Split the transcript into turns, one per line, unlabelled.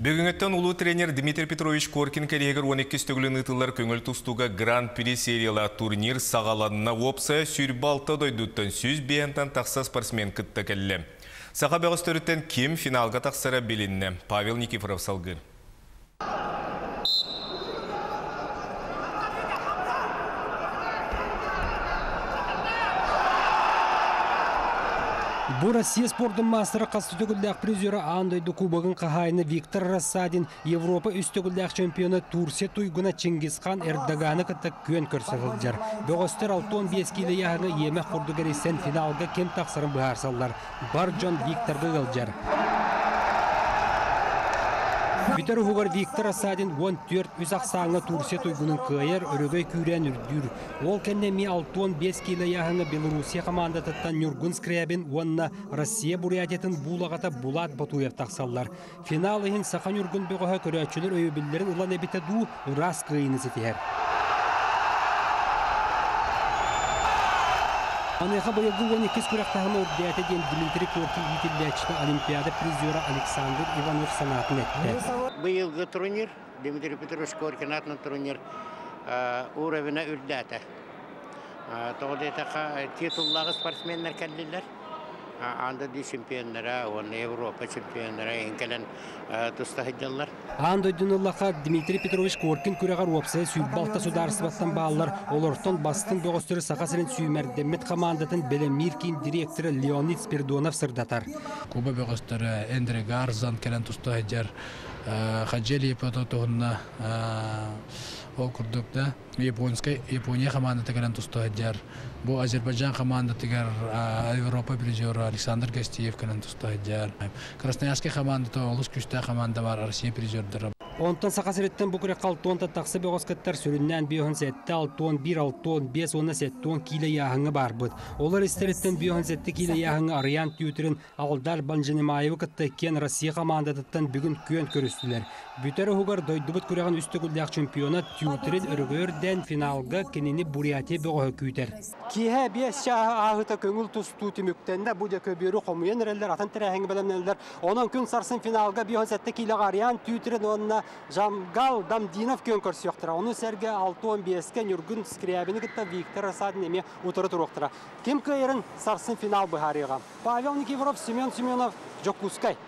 Бүгінгіттен улуу тренер Дмитрий Петрович Коркин кәрегір 12 стөгілін ұтылар көңіл тұстуға Гран-при сериялы турнир сағаланына опса сүйрбалты дойдуттан сүз бейінтен тақса спортсмен күтті кәлі. Сақа бәғістөріттен кем финалға тақсыра білінні. Павел Никифоров салғыр.
Бұл Россия спорттың мастыры қастытөгілдәк призері андойды кубогын қағайыны Виктор Рассадин, Европа үстөгілдәк чемпионы Турсия туйгуна Чингисхан Эрдоганы кітті көн көрсіғылжар. Бөғістер 6-15 келі яғыңы емек құрдығыресен финалға кем тақсырын бұғарсалар. Бар Джон Викторғы ғылжар. Бітер хугар Виктор Рассадин 14 үз ақсаңы Турсия туйгунын қайыр өрігөй күрен үрдүр. Ол кәннеме 6-15 келі яғыңы Белоруссия командатыттан Нюргун Скрябин, онна Россия Бурятетін булағата Булат Батуев тақсалар. Финалығын Сақа Нюргун бөғіға көрәтшілер өйбілдерін ұлан әбіті ду ұрас қиыны сетер. Анайға байылғы 12 күрақтағыма үрдәті ден Дмитрий Коркин етілдәчіні Олимпиада призері Александр Иванов санатын әтті.
Байылғы турнир, Дмитрий Петрович Коркин атының турнир уровена үрдәті. Тоғдетаға титуллағы спортсменлер кәлділер. Анда ди чемпионлары, он Европа чемпионлары енкелен тұстағыдылар.
Анда дүніллаға Дмитрий Петрович Коркин күрәғар опсай сүйбалта сударысыбаттан бағалар. Олортон бастың бөғістері сақасырын сүймәрдемет командатын Белемиркин директоры Леонид Спирдонов сырдатар.
Куба бөғістері Эндре Гарзан келен тұстағыдар. Хаджели епототығына ол күрдікті. Япония командаты келен тұстағыдар. Бұл Азербайджан командаты Европа призері Александр Гостиев келен тұстағыдар. Красноярский командаты олыс күшті команда бар, Россия призердері.
Онтан сақасыреттен бүкірек 6-10 тақсы бөғіскеттер сүріннен бүйіғін сәтті 6-11, 6-15, оны сәтті 10 кейлі яғыңы бар бұд. Олар істереттен бүйіғін сәтті кейлі яғыңы ариян түйетірін Алдар Банжанемаевы кітті кен Россия командатыттан бүгін көн көрістілер. Бүтері хугар дойдыбыт көреген үстігілдәк чемпионы түйетірін үргөрден финалға кенені Бурятия бөғі күйтер. Киhe бес ahıta köngül tustu tümüktende bu da köbürü komuyen erler atan tereheng belemneler onun gün sarsın finalga bir hazette kile gariyan tütürün onunla Jamgal Damdinov kön körsi yoktur. Onu serge 6-15'ke Nurgun Skriabini gitti Viktor Rasadin emi oturut uruktura. Kim kayırın sarsın final bu hariga. Pavel Nikiforov, Semyon Semyonov, Jokuskay.